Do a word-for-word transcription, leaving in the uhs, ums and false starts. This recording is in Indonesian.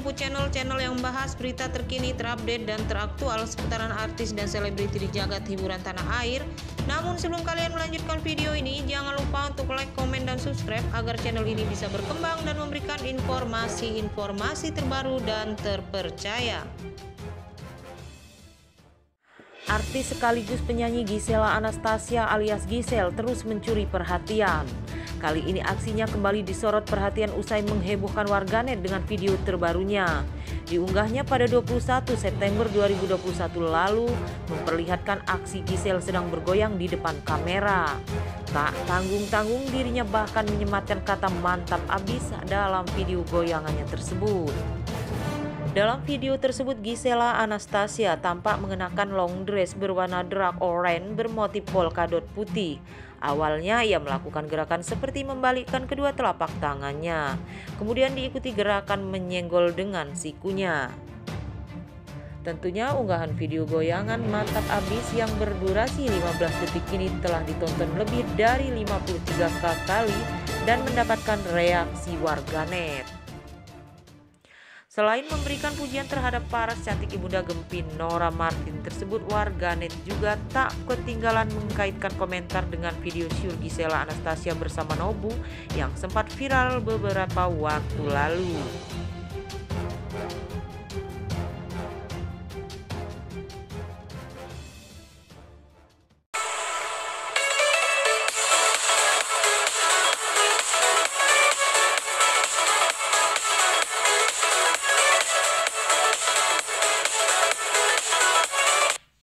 menjemput channel-channel yang membahas berita terkini, terupdate, dan teraktual seputaran artis dan selebriti di jagat hiburan tanah air. Namun sebelum kalian melanjutkan video ini, jangan lupa untuk like, komen, dan subscribe agar channel ini bisa berkembang dan memberikan informasi-informasi terbaru dan terpercaya. Artis sekaligus penyanyi Gisela Anastasia alias Gisel terus mencuri perhatian. Kali ini aksinya kembali disorot perhatian usai menghebohkan warganet dengan video terbarunya. Diunggahnya pada dua puluh satu September dua ribu dua puluh satu lalu memperlihatkan aksi Gisel sedang bergoyang di depan kamera. Tak tanggung-tanggung dirinya bahkan menyematkan kata mantap abis dalam video goyangannya tersebut. Dalam video tersebut, Gisela Anastasia tampak mengenakan long dress berwarna dark orange bermotif polkadot putih. Awalnya ia melakukan gerakan seperti membalikkan kedua telapak tangannya, kemudian diikuti gerakan menyenggol dengan sikunya. Tentunya unggahan video goyangan mantap abis yang berdurasi lima belas detik ini telah ditonton lebih dari lima puluh tiga kali dan mendapatkan reaksi warganet. Selain memberikan pujian terhadap paras cantik ibunda Gempin Nora Martin tersebut, warganet juga tak ketinggalan mengkaitkan komentar dengan video syur Gisela Anastasia bersama Nobu yang sempat viral beberapa waktu lalu.